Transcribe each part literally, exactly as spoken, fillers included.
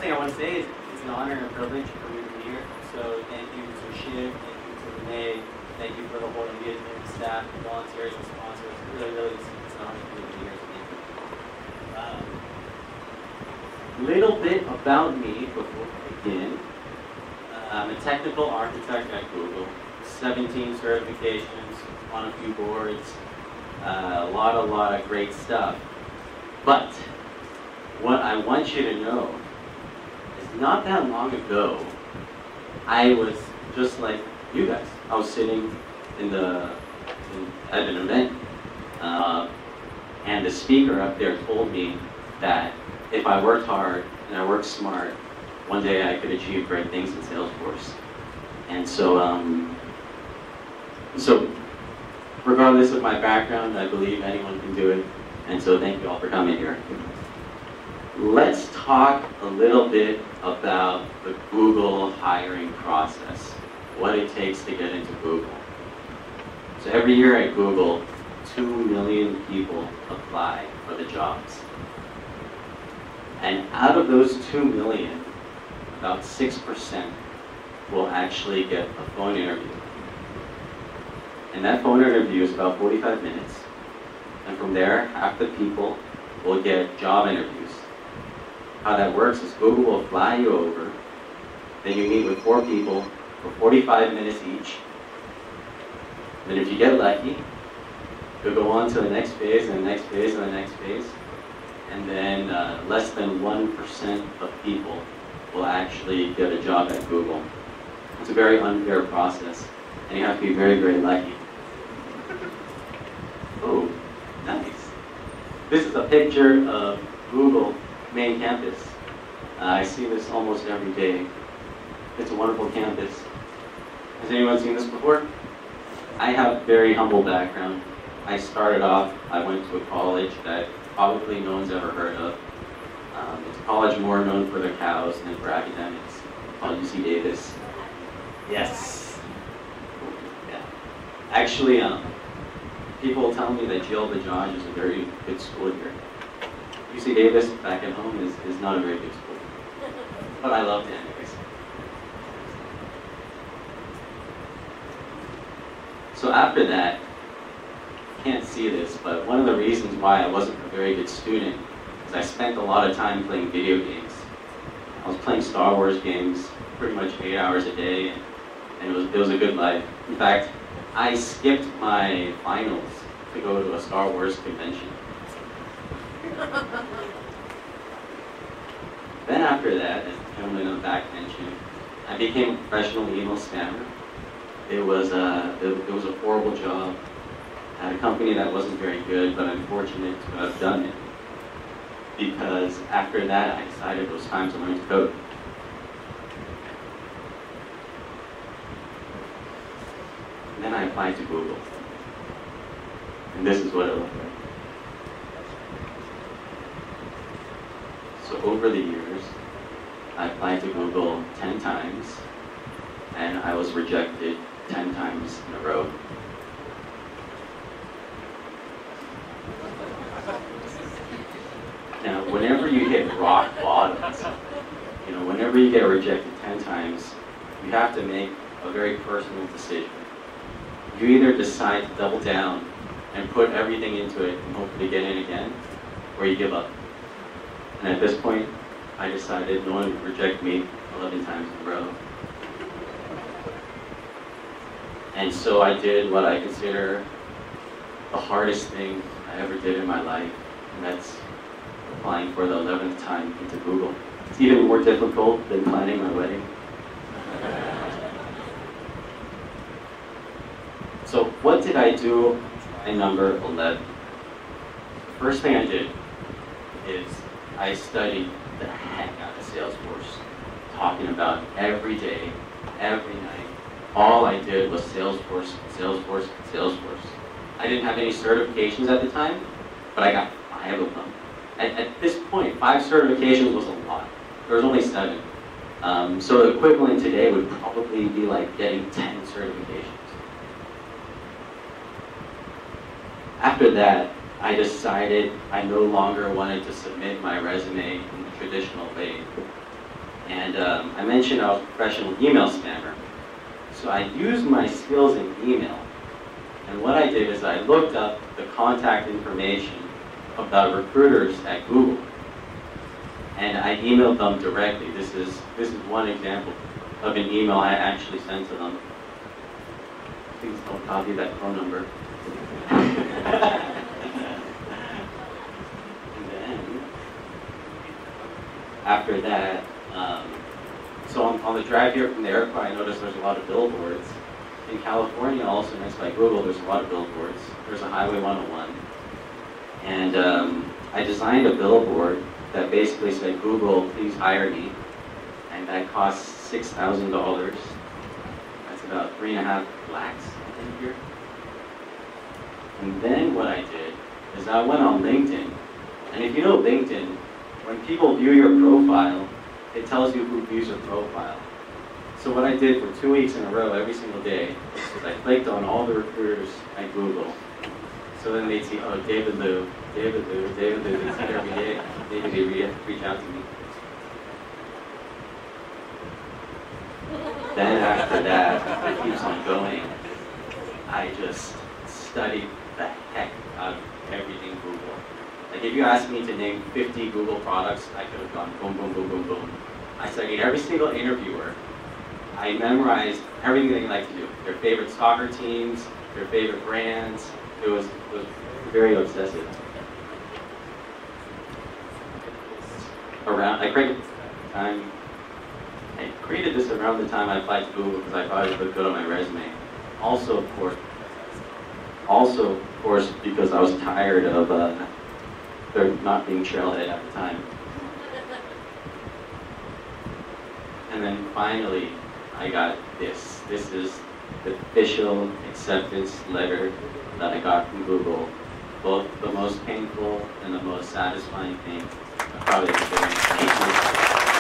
thing I want to say is it's an honor and a privilege for me to be here. So thank you to Shiv, thank you to Renee, thank you for the whole engagement staff, volunteers, and sponsors. Really, really, it's, it's an honor for me to be here. So thank you. Um, little bit about me before I begin. Uh, I'm a technical architect at Google. seventeen certifications on a few boards. Uh, a lot, a lot of great stuff. But what I want you to know is not that long ago, I was just like you guys. I was sitting in the in, at an event, uh, and the speaker up there told me that if I worked hard and I worked smart, one day I could achieve great things in Salesforce. And so, um, so regardless of my background, I believe anyone can do it. And so thank you all for coming here. Let's talk a little bit about the Google hiring process, what it takes to get into Google. So every year at Google, two million people apply for the jobs. And out of those two million, about six percent will actually get a phone interview. And that phone interview is about forty-five minutes. And from there, half the people will get job interviews. How that works is Google will fly you over, then you meet with four people for forty-five minutes each. Then if you get lucky, you'll go on to the next phase, and the next phase, and the next phase. And then uh, less than one percent of people will actually get a job at Google. It's a very unfair process, and you have to be very, very lucky. Oh, nice. This is a picture of Google main campus. Uh, I see this almost every day. It's a wonderful campus. Has anyone seen this before? I have a very humble background. I started off, I went to a college that probably no one's ever heard of. Um, it's a college more known for their cows than for academics, called U C Davis. Yes. Yeah. Actually, um, people tell me that Jill Bajaj is a very good school here. U C Davis back at home is, is not a very good school. But I loved it anyways. So after that, you can't see this, but one of the reasons why I wasn't a very good student is I spent a lot of time playing video games. I was playing Star Wars games pretty much eight hours a day, and it was, it was a good life. In fact, I skipped my finals to go to a Star Wars convention. Then after that, as the gentleman in the back mentioned, I became a professional email spammer. It was a, it, it was a horrible job at a company that wasn't very good, but I'm fortunate to have done it. Because after that, I decided it was time to learn to code. And then I applied to Google. And this is what it looked like. So over the years, I applied to Google ten times, and I was rejected ten times in a row. Now, whenever you hit rock bottoms, you know, whenever you get rejected ten times, you have to make a very personal decision. You either decide to double down and put everything into it and hopefully get in again, or you give up. And at this point, I decided no one would reject me eleven times in a row. And so I did what I consider the hardest thing I ever did in my life, and that's applying for the eleventh time into Google. It's even more difficult than planning my wedding. So what did I do by number eleven? The first thing I did is I studied the heck out of Salesforce, talking about every day, every night. All I did was Salesforce, Salesforce, Salesforce. I didn't have any certifications at the time, but I got five of them. At, at this point, five certifications was a lot. There was only seven. Um, so the equivalent today would probably be like getting ten certifications. After that, I decided I no longer wanted to submit my resume in the traditional way. And um, I mentioned I was a professional email spammer. So I used my skills in email. And what I did is I looked up the contact information of the recruiters at Google. And I emailed them directly. This is, this is one example of an email I actually sent to them. Please don't copy that phone number. And then, after that, um, so on, on the drive here from the airport, I noticed there's a lot of billboards. In California, also next by Google, there's a lot of billboards. There's a Highway one oh one. And um, I designed a billboard that basically said, Google, please hire me. And that costs six thousand dollars. That's about three and a half lakhs, I think, here. And then what I did is I went on LinkedIn. And if you know LinkedIn, when people view your profile, it tells you who views your profile. So what I did for two weeks in a row, every single day, is I clicked on all the recruiters at Google. So then they'd see, oh, David Liu, David Liu, David Liu, they'd see it every day. Maybe they re reach out to me. Then after that, it keeps on going. I just studied the heck out of everything Google. Like if you asked me to name fifty Google products, I could have gone boom, boom, boom, boom, boom. I studied every single interviewer. I memorized everything they like to do. Their favorite soccer teams, their favorite brands. It was, it was very obsessive. Around, I created time. I created this around the time I applied to Google because I thought it would look good on my resume. Also, of course, also, of course, because I was tired of uh, there not being Trailhead at the time. And then finally, I got this. This is the official acceptance letter that I got from Google. Both the most painful and the most satisfying thing I've probably experienced.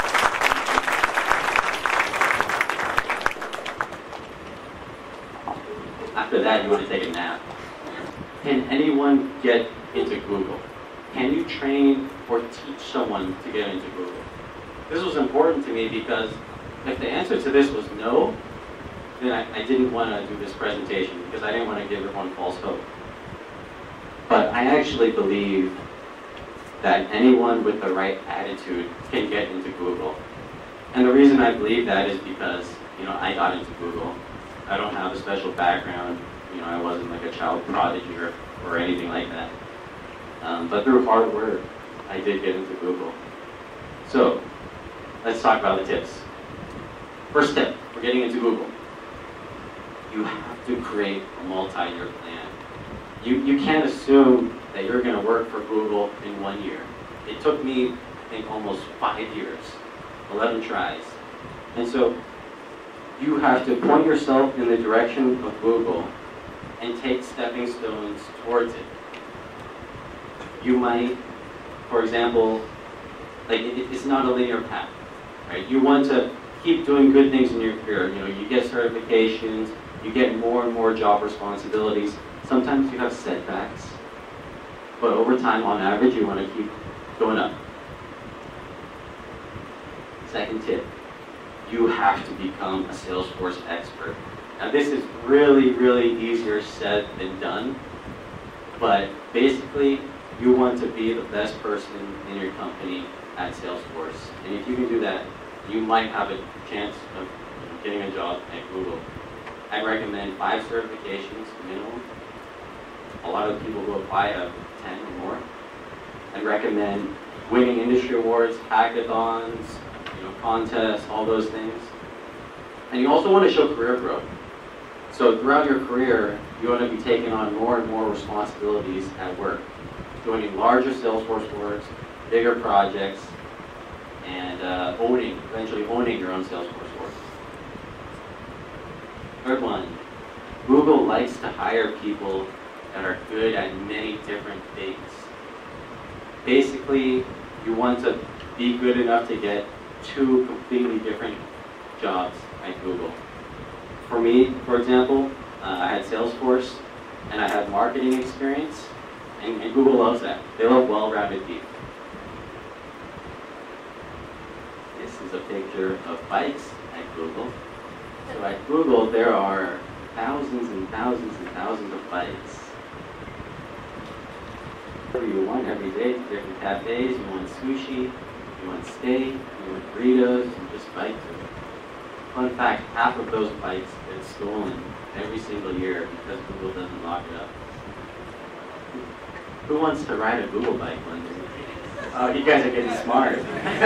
After that, you want to take a nap. Can anyone get into Google? Can you train or teach someone to get into Google? This was important to me because if the answer to this was no, then I, I didn't want to do this presentation because I didn't want to give everyone false hope. But I actually believe that anyone with the right attitude can get into Google. And the reason I believe that is because, you know, I got into Google. I don't have a special background. You know, I wasn't like a child prodigy or, or anything like that. Um, but through hard work, I did get into Google. So, let's talk about the tips. First tip for getting into Google. You have to create a multi-year plan. You, you can't assume that you're going to work for Google in one year. It took me, I think, almost five years, eleven tries. And so, you have to point yourself in the direction of Google and take stepping stones towards it. You might, for example, like it, it's not a linear path, right? You want to keep doing good things in your career. You know, you get certifications, you get more and more job responsibilities. Sometimes you have setbacks, but over time, on average, you want to keep going up. Second tip. You have to become a Salesforce expert. Now this is really, really easier said than done, but basically you want to be the best person in your company at Salesforce. And if you can do that, you might have a chance of getting a job at Google. I recommend five certifications minimum. A lot of people who apply have ten or more. I recommend winning industry awards, hackathons, you know, contests, all those things. And you also want to show career growth. So throughout your career, you want to be taking on more and more responsibilities at work, joining larger Salesforce orgs, bigger projects, and uh, owning, eventually owning your own Salesforce org. Third one, Google likes to hire people that are good at many different things. Basically, you want to be good enough to get two completely different jobs at Google. For me, for example, uh, I had Salesforce and I had marketing experience, and, and Google loves that. They love well-rounded people. This is a picture of bikes at Google. So at Google, there are thousands and thousands and thousands of bikes. Whatever you want every day, different cafes, you want sushi, you want steak, you want burritos, you just bike to it. Fun fact, half of those bikes get stolen every single year because Google doesn't lock it up. Who wants to ride a Google bike one day? Oh, you guys are getting smart.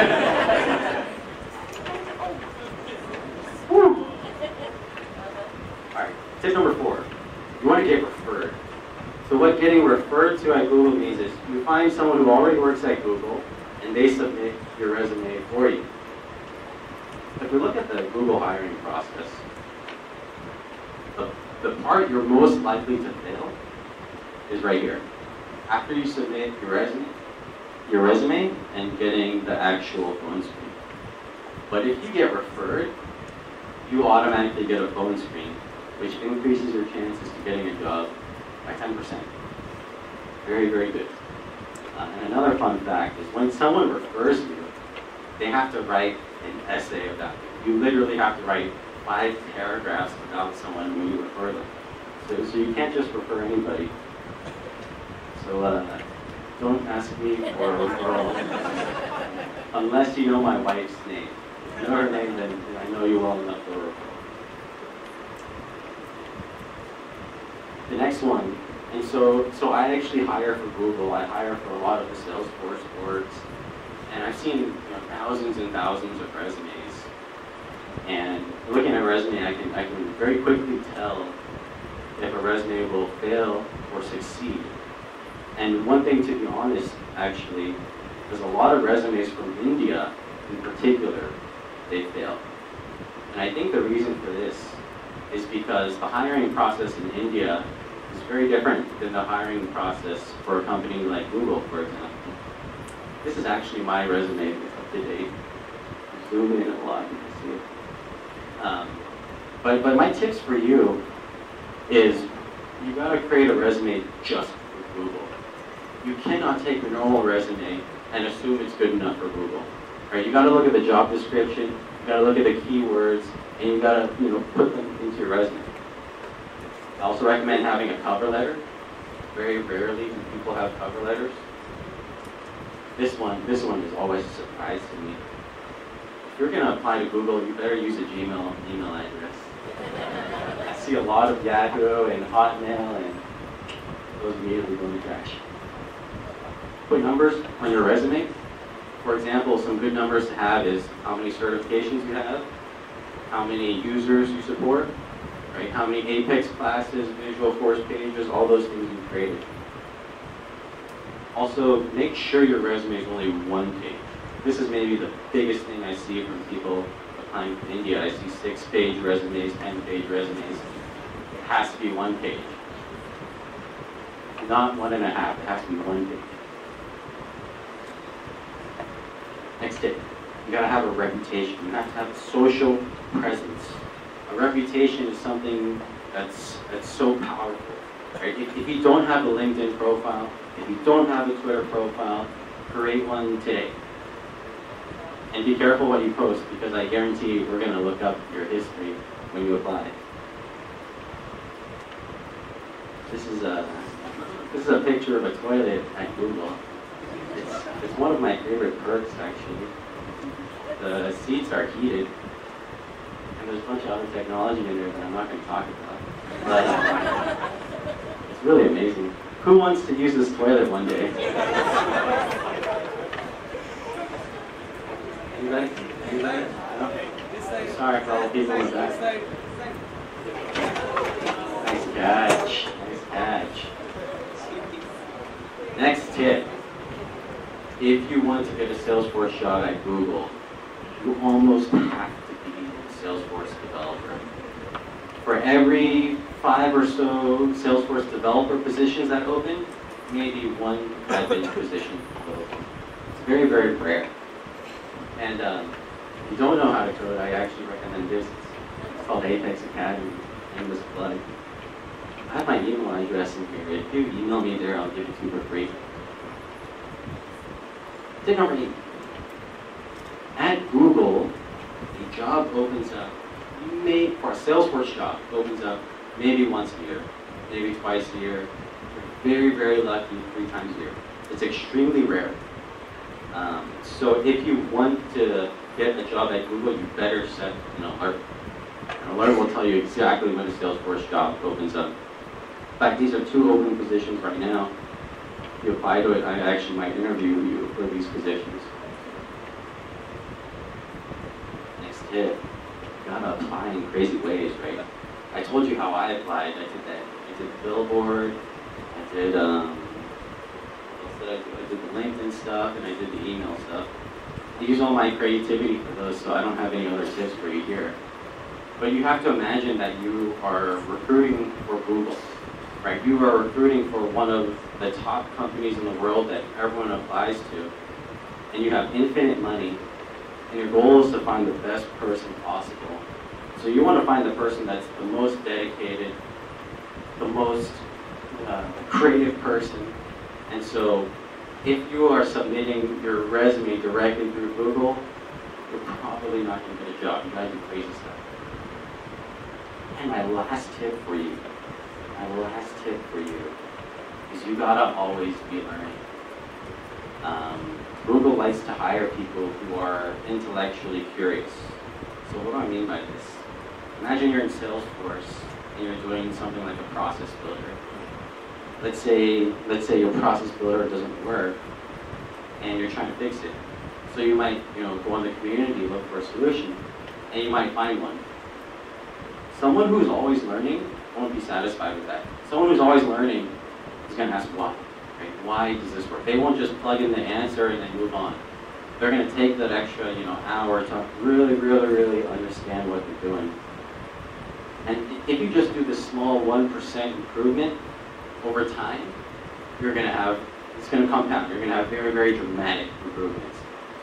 Woo. Alright, tip number four. You want to get referred. So what getting referred to at Google means is you find someone who already works at Google and they submit your resume for you. If we look at the Google hiring process, the, the part you're most likely to fail is right here. After you submit your resume, your resume and getting the actual phone screen. But if you get referred, you automatically get a phone screen, which increases your chances to getting a job by ten percent. Very, very good. Uh, and another fun fact is when someone refers you, they have to write an essay about you. You literally have to write five paragraphs about someone when you refer them. So, so you can't just refer anybody. So uh, don't ask me for a referral unless you know my wife's name. If you know her name, then, then I know you well enough for a referral. The next one, and so so I actually hire for Google. I hire for a lot of the Salesforce boards, and I've seen you know, thousands and thousands of resumes. And looking at a resume, I can I can very quickly tell if a resume will fail or succeed. And one thing, to be honest, actually, there's a lot of resumes from India, in particular, they fail. And I think the reason for this is because the hiring process in India is very different than the hiring process for a company like Google, for example. This is actually my resume, it's up to date. Zoom in a lot, you can see it. Um, but, but my tips for you is you gotta create a resume just for Google. You cannot take a normal resume and assume it's good enough for Google. Right? You gotta look at the job description, you gotta look at the keywords, and you gotta you know, put them into your resume. I also recommend having a cover letter. Very rarely do people have cover letters. This one, this one is always a surprise to me. If you're gonna apply to Google, you better use a Gmail email address. I see a lot of Yahoo and Hotmail, and those immediately go in the trash. Put numbers on your resume. For example, some good numbers to have is how many certifications you have, how many users you support, right? How many Apex classes, Visualforce pages, all those things you've created. Also, make sure your resume is only one page. This is maybe the biggest thing I see from people applying to India. I see six-page resumes, ten-page resumes. It has to be one page. Not one and a half, it has to be one page. Next tip, you gotta have a reputation. You have to have a social presence. A reputation is something that's that's so powerful. Right? If, if you don't have a LinkedIn profile, if you don't have a Twitter profile, create one today. And be careful what you post, because I guarantee you we're gonna look up your history when you apply. This is a this is a picture of a toilet at Google. It's, it's one of my favorite perks, actually. The seats are heated, and there's a bunch of other technology in there that I'm not going to talk about. But uh, it's really amazing. Who wants to use this toilet one day? Anybody? Anybody? No? Sorry for all the people in the back. Nice catch. Nice catch. Next tip. If you want to get a Salesforce job at Google, you almost have to be a Salesforce developer. For every five or so Salesforce developer positions that open, maybe one admin position open. It's very, very rare. And um, if you don't know how to code, I actually recommend this. It's called Apex Academy. Shameless plug. I have my email address in here. If you email me there, I'll give it to you for free. Tip number eight. Add at Google, a job opens up, may, or a Salesforce job opens up maybe once a year, maybe twice a year. You're very, very lucky three times a year. It's extremely rare. Um, so if you want to get a job at Google, you better set an alert. An alert will tell you exactly when a Salesforce job opens up. In fact, these are two open positions right now. If you apply to it, I actually might interview you for these positions. Next tip, you gotta apply in crazy ways, right? I told you how I applied. I did that. I did Billboard. I did. Um, I did the LinkedIn stuff and I did the email stuff. I use all my creativity for those, so I don't have any other tips for you here. But you have to imagine that you are recruiting for Google, right? You are recruiting for one of the top companies in the world that everyone applies to, and you have infinite money, and your goal is to find the best person possible. So you want to find the person that's the most dedicated, the most uh, creative person. And so if you are submitting your resume directly through Google, you're probably not going to get a job. You gotta do crazy stuff. And my last tip for you, my last tip for you is you gotta always be learning. Um, Google likes to hire people who are intellectually curious. So what do I mean by this? Imagine you're in Salesforce and you're doing something like a process builder. Let's say, let's say your process builder doesn't work and you're trying to fix it. So you might, you know, go on the community, look for a solution, and you might find one. Someone who's always learning won't be satisfied with that. Someone who's always learning is going to ask why. Right? Why does this work? They won't just plug in the answer and then move on. They're going to take that extra, you know, hour to really, really, really understand what they're doing. And if you just do this small one percent improvement over time, you're going to have, it's going to compound. You're going to have very, very dramatic improvements.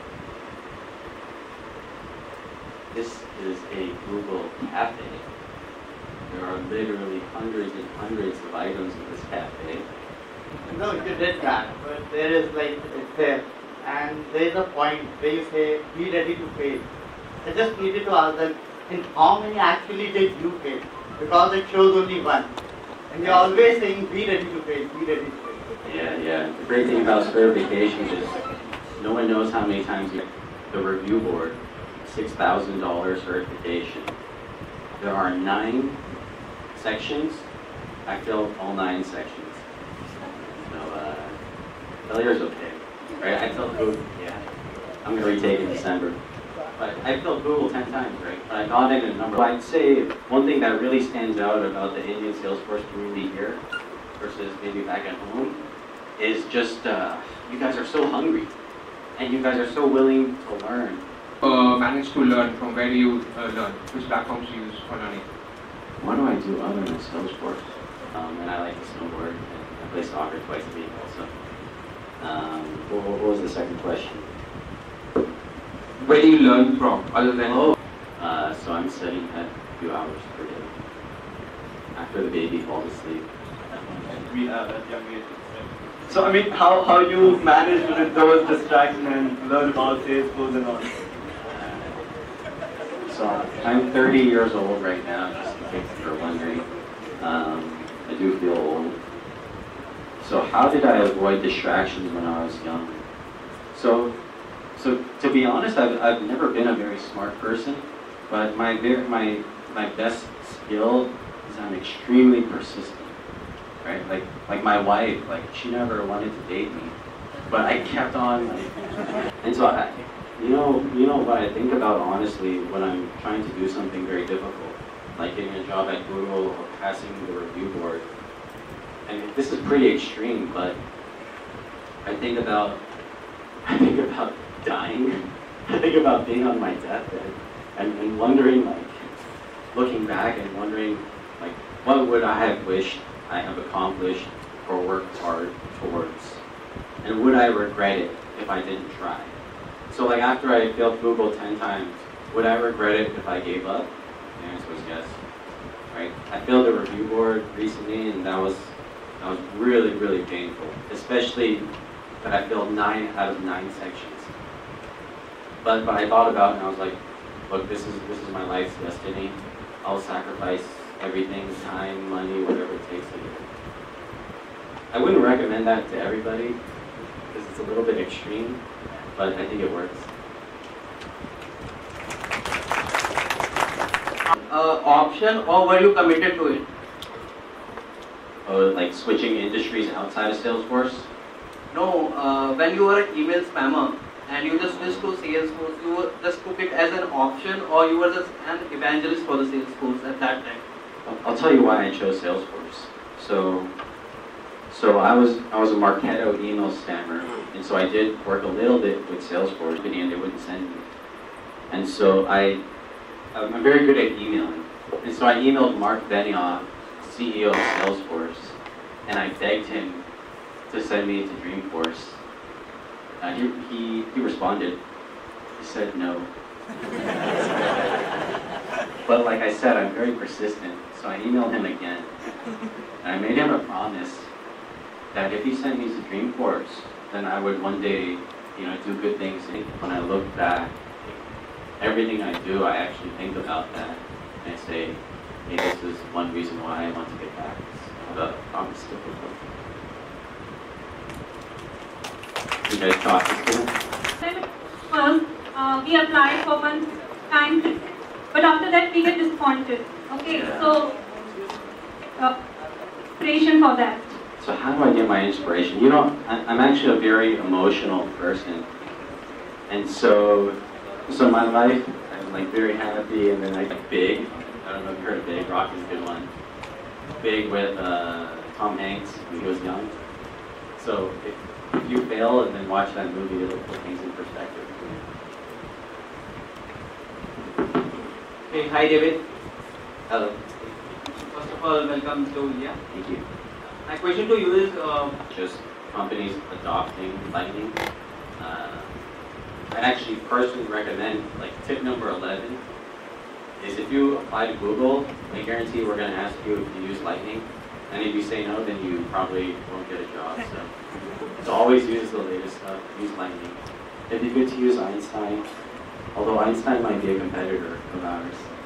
This is a Google Cafe. There are literally hundreds and hundreds of items in this cafe. No, you did that, but there is like, it's there. And there is a point where you say, be ready to fail. I just needed to ask them, in how many actually did you fail? Because it shows only one. And you're always saying, be ready to fail, be ready to fail. Yeah, yeah. The great thing about certifications is no one knows how many times you the review board, six thousand dollar certification. There are nine sections. I failed all nine sections. So, uh, failure's okay. Right? I failed Google, yeah. I'm going to retake in December. But I failed Google ten times, right? But I got in a number. I'd say one thing that really stands out about the Indian Salesforce community here versus maybe back at home is just uh, you guys are so hungry and you guys are so willing to learn. Uh, managed to learn from where you uh, learn? Which platforms you use for learning? What do I do other than Salesforce? Um, and I like to snowboard and I play soccer twice a week also. Um, what, what was the second question? Where do you learn from other than? Oh, uh, so I'm studying at a few hours per day after the baby falls asleep. We have at young age. So I mean, how how you manage with those distractions and learn about Salesforce and all? So I'm thirty years old right now, just in case you're wondering. Um, I do feel old. So how did I avoid distractions when I was young? So, so to be honest, I've I've never been a very smart person, but my very my my best skill is I'm extremely persistent. Right? Like like my wife, like she never wanted to date me, but I kept on. Like, and so I. You know, you know what I think about honestly when I'm trying to do something very difficult, like getting a job at Google or passing the review board. And this is pretty extreme, but I think about, I think about dying. I think about being on my deathbed and, and wondering, like, looking back and wondering, like, what would I have wished I have accomplished or worked hard towards, and would I regret it if I didn't try? So like after I failed Google ten times, would I regret it if I gave up? The answer was yes. Right? I failed the review board recently and that was that was really, really painful. Especially that I failed nine out of nine sections. But, but I thought about it and I was like, look, this is, this is my life's destiny. I'll sacrifice everything, time, money, whatever it takes to do it. I wouldn't recommend that to everybody because it's a little bit extreme, but I think it works. Uh, option, or were you committed to it? Oh, like switching industries outside of Salesforce? No, uh, when you were an email spammer and you just switched to Salesforce, you were just took it as an option, or you were just an evangelist for the Salesforce at that time? I'll tell you why I chose Salesforce. So, so I was I was a Marketo email spammer, and so I did work a little bit with Salesforce, and they wouldn't send me. And so I, I'm very good at emailing, and so I emailed Mark Benioff, C E O of Salesforce, and I begged him to send me to Dreamforce. Uh, he, he he responded. He said no. But like I said, I'm very persistent, so I emailed him again. And I made him a promise that if he sent me to Dreamforce, then I would one day, you know, do good things. And when I look back, everything I do, I actually think about that. And I say, hey, this is one reason why I want to get back. So the promise to fulfill. You guys talk to him? First, uh, we applied for one time, but after that we get disappointed. Okay, Yeah. so uh, inspiration for that. So how do I get my inspiration? You know, I, I'm actually a very emotional person, and so, so my life, I'm like very happy, and then I get Big. I don't know if you heard of Big. Rocky's a good one. Big with uh, Tom Hanks when he was young. So if, if you fail and then watch that movie, it'll put things in perspective. Hey, hi David. Hello. First of all, welcome to India. Thank you. My question to you is, uh, Just companies adopting Lightning. Uh, I actually personally recommend, like tip number eleven, is if you apply to Google, I guarantee we're going to ask you if you use Lightning. And if you say no, then you probably won't get a job. So, so always use the latest stuff, use Lightning. It'd be good to use Einstein, although Einstein might be a competitor of ours.